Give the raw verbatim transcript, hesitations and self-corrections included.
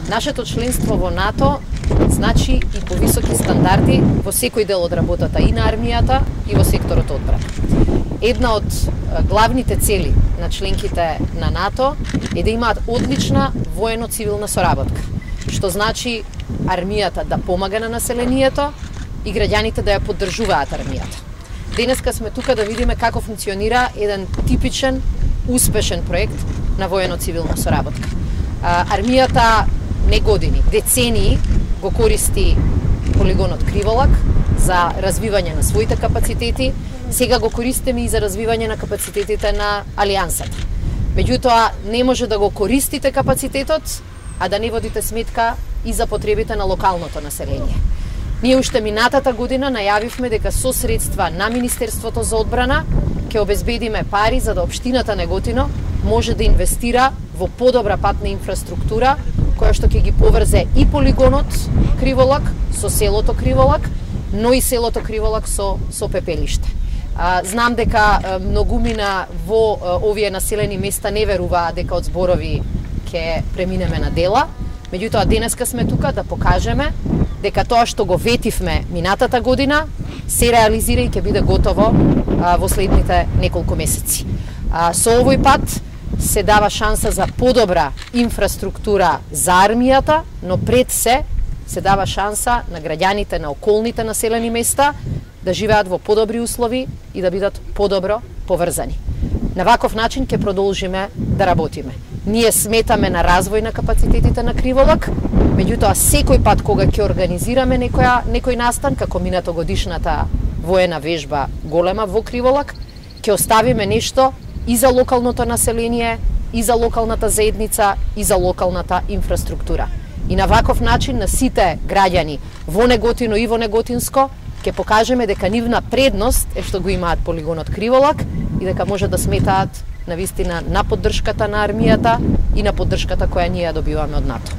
Нашето членство во НАТО значи и повисоки стандарди во секој дел од работата и на армијата и во секторот одбрана. Една од главните цели на членките на НАТО е да имаат одлична воено-цивилна соработка, што значи армијата да помага на населението и граѓаните да ја поддржуваат армијата. Денеска сме тука да видиме како функционира еден типичен, успешен проект на воено-цивилна соработка. Армијата не години, децении го користи полигонот Криволак за развивање на своите капацитети, сега го користиме и за развивање на капацитетите на Алијансата. Меѓутоа, не може да го користите капацитетот, а да не водите сметка и за потребите на локалното население. Ние уште минатата година најавивме дека со средства на Министерството за одбрана ќе обезбедиме пари за да општината Неготино може да инвестира во подобра патна инфраструктура, која што ќе ги поврзе и полигонот Криволак со селото Криволак, но и селото Криволак со, со пепелиште. А, знам дека многумина во а, овие населени места не веруваат дека од зборови ќе преминеме на дела, меѓутоа денеска сме тука да покажеме дека тоа што го ветивме минатата година се реализира и ќе биде готово а, во следните неколку месеци. А, со овој пат се дава шанса за подобра инфраструктура за армијата, но пред се се дава шанса на граѓаните на околните населени места да живеат во подобри услови и да бидат подобро поврзани. На ваков начин ќе продолжиме да работиме. Ние сметаме на развој на капацитетите на Криволак, меѓутоа секој пат кога ќе организираме некоја, некој настан, како минатогодишната воена вежба голема во Криволак, ќе оставиме нешто и за локалното население, и за локалната заедница, и за локалната инфраструктура. И на ваков начин на сите граѓани во Неготино и во Неготинско ќе покажеме дека нивна предност е што го имаат полигонот Криволак и дека може да сметаат навистина на поддршката на армијата и на поддршката која ние ја добиваме од НАТО.